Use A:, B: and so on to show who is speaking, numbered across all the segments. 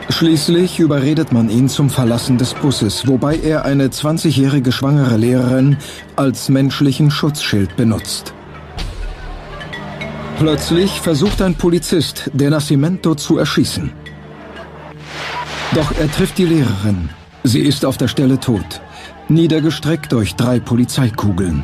A: Schließlich überredet man ihn zum Verlassen des Busses, wobei er eine 20-jährige schwangere Lehrerin als menschlichen Schutzschild benutzt. Plötzlich versucht ein Polizist, De Nascimento zu erschießen. Doch er trifft die Lehrerin. Sie ist auf der Stelle tot, niedergestreckt durch 3 Polizeikugeln.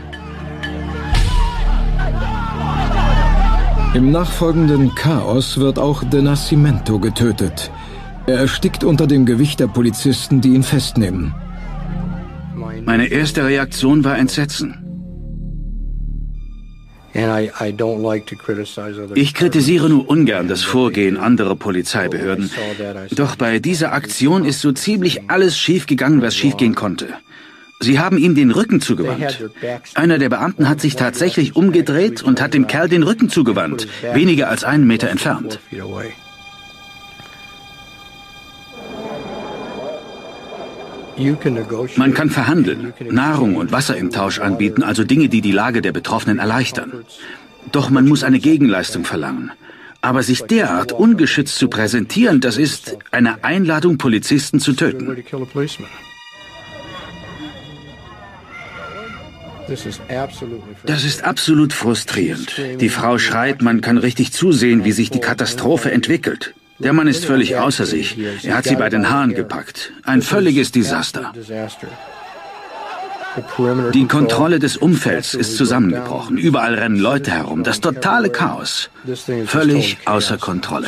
A: Im nachfolgenden Chaos wird auch De Nascimento getötet. Er erstickt unter dem Gewicht der Polizisten, die ihn festnehmen.
B: Meine erste Reaktion war Entsetzen. Ich kritisiere nur ungern das Vorgehen anderer Polizeibehörden. Doch bei dieser Aktion ist so ziemlich alles schiefgegangen, was schiefgehen konnte. Sie haben ihm den Rücken zugewandt. Einer der Beamten hat sich tatsächlich umgedreht und hat dem Kerl den Rücken zugewandt, weniger als 1 Meter entfernt. Man kann verhandeln, Nahrung und Wasser im Tausch anbieten, also Dinge, die die Lage der Betroffenen erleichtern. Doch man muss eine Gegenleistung verlangen. Aber sich derart ungeschützt zu präsentieren, das ist eine Einladung, Polizisten zu töten. Das ist absolut frustrierend. Die Frau schreit, man kann richtig zusehen, wie sich die Katastrophe entwickelt. Der Mann ist völlig außer sich. Er hat sie bei den Haaren gepackt. Ein völliges Desaster. Die Kontrolle des Umfelds ist zusammengebrochen. Überall rennen Leute herum. Das totale Chaos. Völlig außer Kontrolle.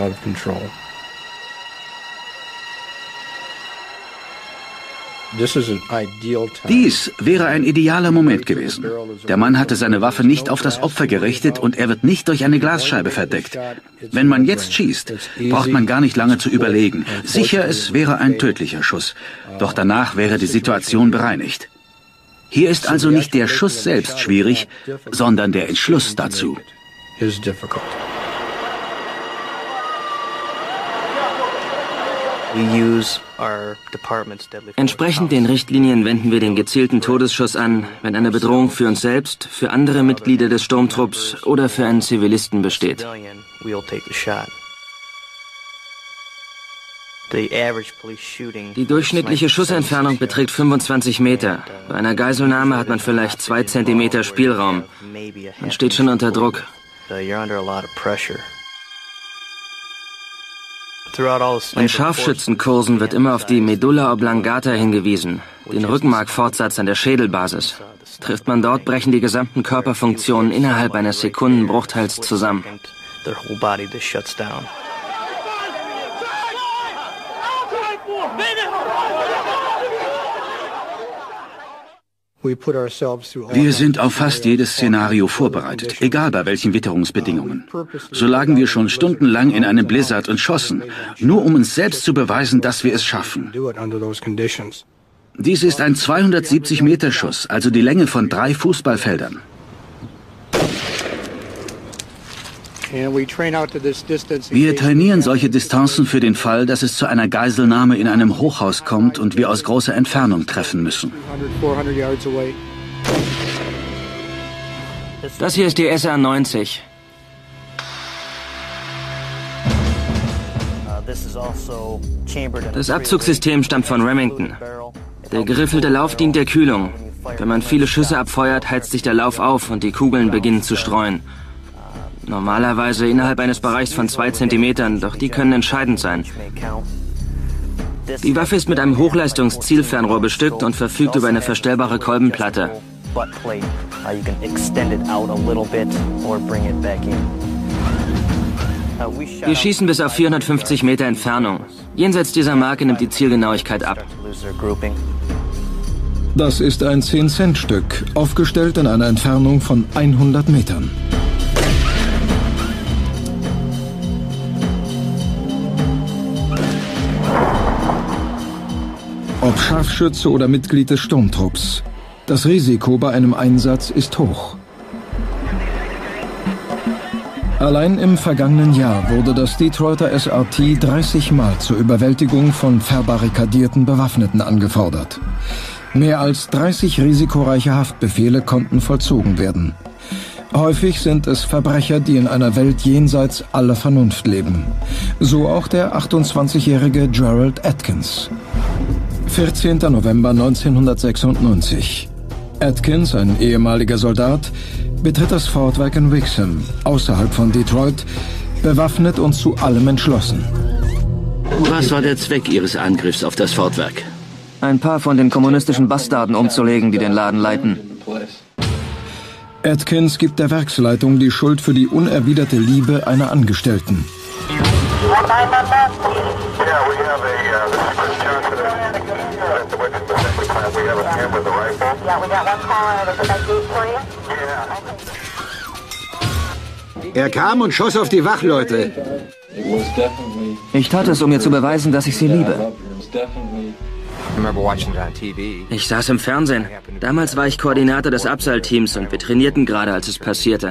B: Dies wäre ein idealer Moment gewesen. Der Mann hatte seine Waffe nicht auf das Opfer gerichtet und er wird nicht durch eine Glasscheibe verdeckt. Wenn man jetzt schießt, braucht man gar nicht lange zu überlegen. Sicher, es wäre ein tödlicher Schuss. Doch danach wäre die Situation bereinigt. Hier ist also nicht der Schuss selbst schwierig, sondern der Entschluss dazu.
C: Entsprechend den Richtlinien wenden wir den gezielten Todesschuss an, wenn eine Bedrohung für uns selbst, für andere Mitglieder des Sturmtrupps oder für einen Zivilisten besteht. Die durchschnittliche Schussentfernung beträgt 25 Meter. Bei einer Geiselnahme hat man vielleicht 2 Zentimeter Spielraum. Man steht schon unter Druck. In Scharfschützenkursen wird immer auf die Medulla oblongata hingewiesen, den Rückenmarkfortsatz an der Schädelbasis. Trifft man dort, brechen die gesamten Körperfunktionen innerhalb eines Sekundenbruchteils zusammen.
B: Wir sind auf fast jedes Szenario vorbereitet, egal bei welchen Witterungsbedingungen. So lagen wir schon stundenlang in einem Blizzard und schossen, nur um uns selbst zu beweisen, dass wir es schaffen. Dies ist ein 270-Meter-Schuss, also die Länge von 3 Fußballfeldern. Wir trainieren solche Distanzen für den Fall, dass es zu einer Geiselnahme in einem Hochhaus kommt und wir aus großer Entfernung treffen müssen.
C: Das hier ist die SR-90. Das Abzugssystem stammt von Remington. Der geriffelte Lauf dient der Kühlung. Wenn man viele Schüsse abfeuert, heizt sich der Lauf auf und die Kugeln beginnen zu streuen. Normalerweise innerhalb eines Bereichs von 2 Zentimetern, doch die können entscheidend sein. Die Waffe ist mit einem Hochleistungs-Zielfernrohr bestückt und verfügt über eine verstellbare Kolbenplatte. Wir schießen bis auf 450 Meter Entfernung. Jenseits dieser Marke nimmt die Zielgenauigkeit ab.
A: Das ist ein 10-Cent-Stück, aufgestellt in einer Entfernung von 100 Metern. Ob Scharfschütze oder Mitglied des Sturmtrupps. Das Risiko bei einem Einsatz ist hoch. Allein im vergangenen Jahr wurde das Detroiter SRT 30 Mal zur Überwältigung von verbarrikadierten Bewaffneten angefordert. Mehr als 30 risikoreiche Haftbefehle konnten vollzogen werden. Häufig sind es Verbrecher, die in einer Welt jenseits aller Vernunft leben. So auch der 28-jährige Gerald Atkins. 14. November 1996. Atkins, ein ehemaliger Soldat, betritt das Ford-Werk in Wixom, außerhalb von Detroit, bewaffnet und zu allem entschlossen.
B: Was war der Zweck Ihres Angriffs auf das Ford-Werk?
C: Ein paar von den kommunistischen Bastarden umzulegen, die den Laden leiten.
A: Atkins gibt der Werksleitung die Schuld für die unerwiderte Liebe einer Angestellten.
D: Er kam und schoss auf die Wachleute.
C: Ich tat es, um mir zu beweisen, dass ich sie liebe. Ich saß im Fernsehen. Damals war ich Koordinator des Abseilteams und wir trainierten gerade, als es passierte.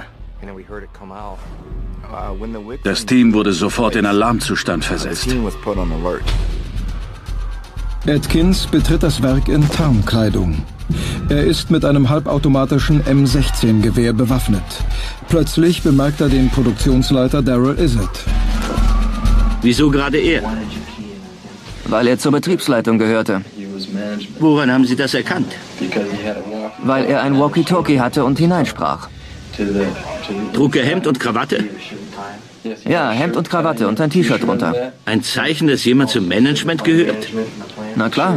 B: Das Team wurde sofort in Alarmzustand versetzt.
A: Atkins betritt das Werk in Tarnkleidung. Er ist mit einem halbautomatischen M16-Gewehr bewaffnet. Plötzlich bemerkt er den Produktionsleiter Darrell Izzard.
B: Wieso gerade er?
C: Weil er zur Betriebsleitung gehörte.
B: Woran haben Sie das erkannt?
C: Weil er ein Walkie-Talkie hatte und hineinsprach.
B: Trug er Hemd und Krawatte?
C: Ja, Hemd und Krawatte und ein T-Shirt drunter.
B: Ein Zeichen, dass jemand zum Management gehört?
C: Na klar.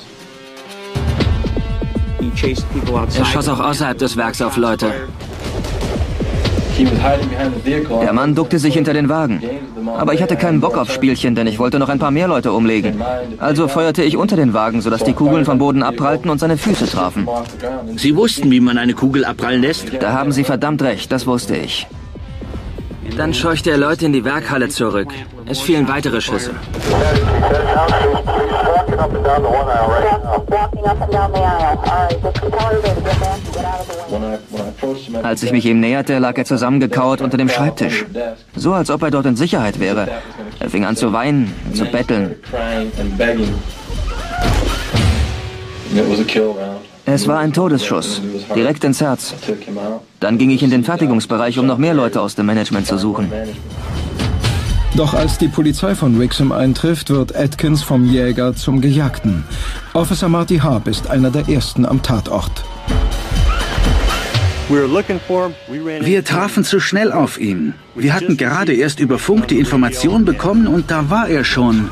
C: Er schoss auch außerhalb des Werks auf Leute. Der Mann duckte sich hinter den Wagen. Aber ich hatte keinen Bock auf Spielchen, denn ich wollte noch ein paar mehr Leute umlegen. Also feuerte ich unter den Wagen, sodass die Kugeln vom Boden abprallten und seine Füße trafen.
B: Sie wussten, wie man eine Kugel abprallen lässt?
C: Da haben Sie verdammt recht, das wusste ich. Dann scheuchte er Leute in die Werkhalle zurück. Es fielen weitere Schüsse. Als ich mich ihm näherte, lag er zusammengekauert unter dem Schreibtisch. So, als ob er dort in Sicherheit wäre. Er fing an zu weinen und zu betteln. Es war ein Todesschuss, direkt ins Herz. Dann ging ich in den Fertigungsbereich, um noch mehr Leute aus dem Management zu suchen.
A: Doch als die Polizei von Wixom eintrifft, wird Atkins vom Jäger zum Gejagten. Officer Marty Harp ist einer der ersten am Tatort.
B: Wir trafen zu schnell auf ihn. Wir hatten gerade erst über Funk die Information bekommen und da war er schon.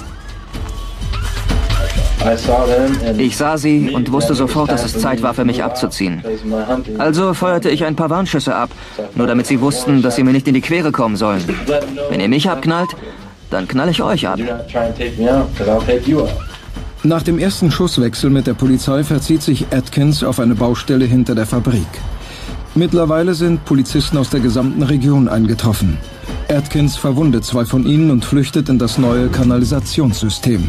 C: Ich sah sie und wusste sofort, dass es Zeit war, für mich abzuziehen. Also feuerte ich ein paar Warnschüsse ab, nur damit sie wussten, dass sie mir nicht in die Quere kommen sollen. Wenn ihr mich abknallt, dann knall ich euch ab.
A: Nach dem ersten Schusswechsel mit der Polizei verzieht sich Atkins auf eine Baustelle hinter der Fabrik. Mittlerweile sind Polizisten aus der gesamten Region eingetroffen. Atkins verwundet 2 von ihnen und flüchtet in das neue Kanalisationssystem.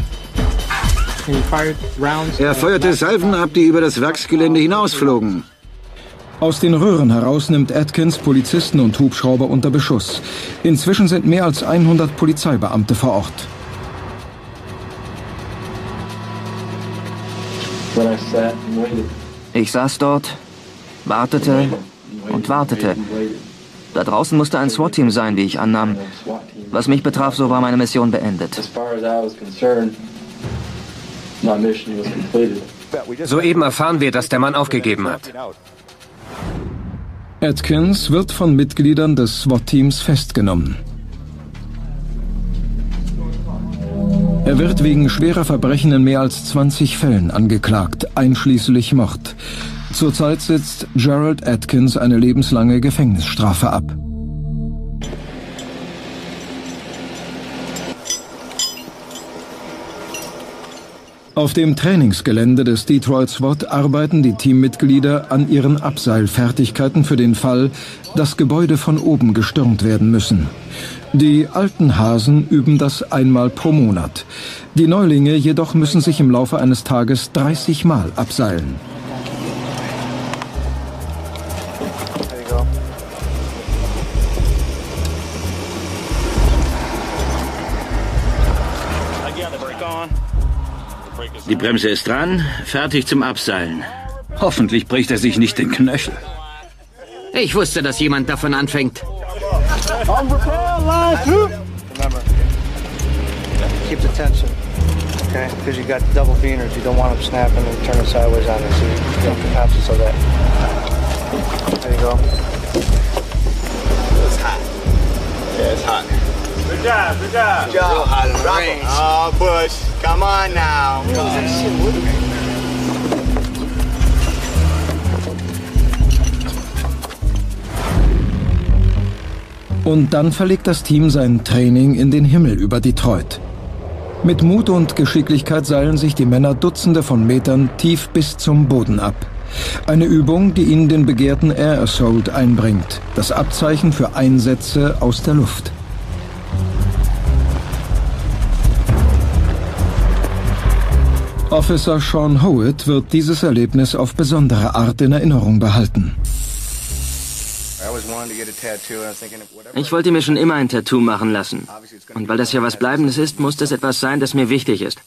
D: Er feuerte Salven ab, die über das Werksgelände hinausflogen.
A: Aus den Röhren heraus nimmt Atkins Polizisten und Hubschrauber unter Beschuss. Inzwischen sind mehr als 100 Polizeibeamte vor Ort.
C: Ich saß dort, wartete und wartete. Da draußen musste ein SWAT-Team sein, wie ich annahm. Was mich betraf, so war meine Mission beendet.
E: Soeben erfahren wir, dass der Mann aufgegeben hat.
A: Atkins wird von Mitgliedern des SWAT-Teams festgenommen. Er wird wegen schwerer Verbrechen in mehr als 20 Fällen angeklagt, einschließlich Mord. Zurzeit sitzt Gerald Atkins eine lebenslange Gefängnisstrafe ab. Auf dem Trainingsgelände des Detroit SWAT arbeiten die Teammitglieder an ihren Abseilfertigkeiten für den Fall, dass Gebäude von oben gestürmt werden müssen. Die alten Hasen üben das einmal pro Monat. Die Neulinge jedoch müssen sich im Laufe eines Tages 30 Mal abseilen.
B: Die Bremse ist dran, fertig zum Abseilen. Hoffentlich bricht er sich nicht den Knöchel.
F: Ich wusste, dass jemand davon anfängt.
G: Keep the tension, okay? Because you got double beaners. You don't want them snapping and turning sideways on you. So you get capacity of that. There you go.
H: It's hot. Yeah, it's hot.
G: Good job, good job.
H: Good job. Real hot in the range. Oh, Bush, come on now.
A: Und dann verlegt das Team sein Training in den Himmel über Detroit. Mit Mut und Geschicklichkeit seilen sich die Männer Dutzende von Metern tief bis zum Boden ab. Eine Übung, die ihnen den begehrten Air Assault einbringt, das Abzeichen für Einsätze aus der Luft. Officer Sean Howitt wird dieses Erlebnis auf besondere Art in Erinnerung behalten.
C: Ich wollte mir schon immer ein Tattoo machen lassen. Und weil das ja was Bleibendes ist, muss das etwas sein, das mir wichtig ist.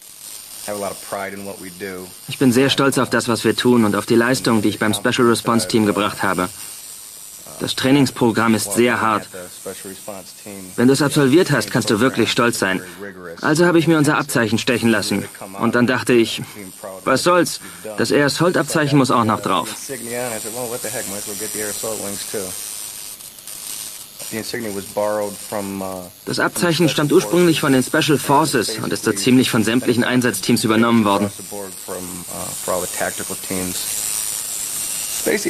C: Ich bin sehr stolz auf das, was wir tun und auf die Leistung, die ich beim Special Response Team gebracht habe. Das Trainingsprogramm ist sehr hart. Wenn du es absolviert hast, kannst du wirklich stolz sein. Also habe ich mir unser Abzeichen stechen lassen. Und dann dachte ich, was soll's? Das Air Assault-Abzeichen muss auch noch drauf. Das Abzeichen stammt ursprünglich von den Special Forces und ist so ziemlich von sämtlichen Einsatzteams übernommen worden. Das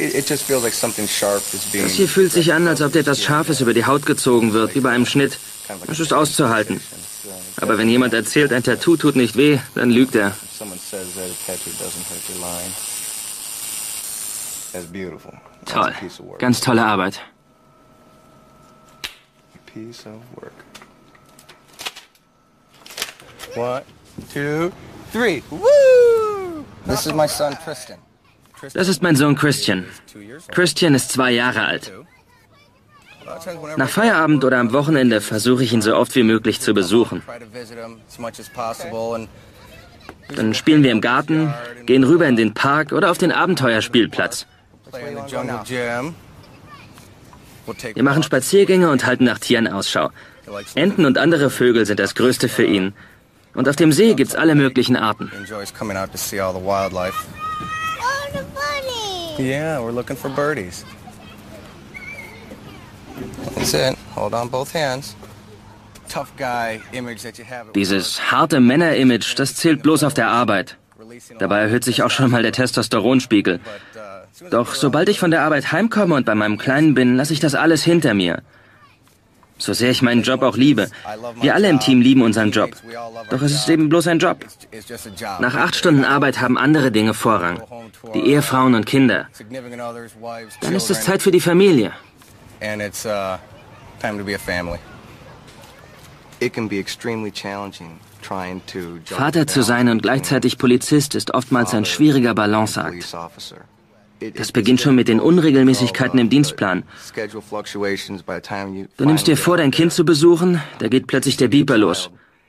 C: hier fühlt sich an, als ob dir etwas Scharfes über die Haut gezogen wird, wie bei einem Schnitt. Es ist auszuhalten. Aber wenn jemand erzählt, ein Tattoo tut nicht weh, dann lügt er. Toll. Ganz tolle Arbeit.
G: One, two, three. Woo! This is my son, Tristan.
C: Das ist mein Sohn Christian. Christian ist 2 Jahre alt. Nach Feierabend oder am Wochenende versuche ich ihn so oft wie möglich zu besuchen. Dann spielen wir im Garten, gehen rüber in den Park oder auf den Abenteuerspielplatz. Wir machen Spaziergänge und halten nach Tieren Ausschau. Enten und andere Vögel sind das Größte für ihn. Und auf dem See gibt's alle möglichen Arten.
G: Yeah, we're looking for birdies. That's it. Hold on both hands. Tough guy image that you have.
C: Dieses harte Männer-Image, das zählt bloß auf der Arbeit. Dabei erhöht sich auch schon mal der Testosteronspiegel. Doch sobald ich von der Arbeit heimkomme und bei meinem Kleinen bin, lasse ich das alles hinter mir. So sehr ich meinen Job auch liebe. Wir alle im Team lieben unseren Job. Doch es ist eben bloß ein Job. Nach 8 Stunden Arbeit haben andere Dinge Vorrang. Die Ehefrauen und Kinder. Dann ist es Zeit für die Familie. Vater zu sein und gleichzeitig Polizist ist oftmals ein schwieriger Balanceakt. Das beginnt schon mit den Unregelmäßigkeiten im Dienstplan. Du nimmst dir vor, dein Kind zu besuchen, da geht plötzlich der Beeper los.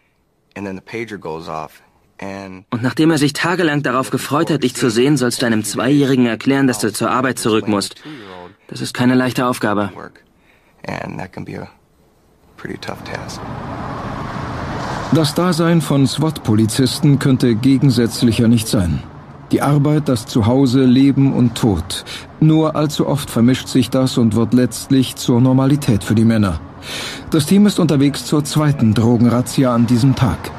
C: Und nachdem er sich tagelang darauf gefreut hat, dich zu sehen, sollst du einem 2-Jährigen erklären, dass du zur Arbeit zurück musst. Das ist keine leichte Aufgabe.
A: Das Dasein von SWAT-Polizisten könnte gegensätzlicher nicht sein. Die Arbeit, das Zuhause, Leben und Tod. Nur allzu oft vermischt sich das und wird letztlich zur Normalität für die Männer. Das Team ist unterwegs zur 2. Drogenrazzia an diesem Tag.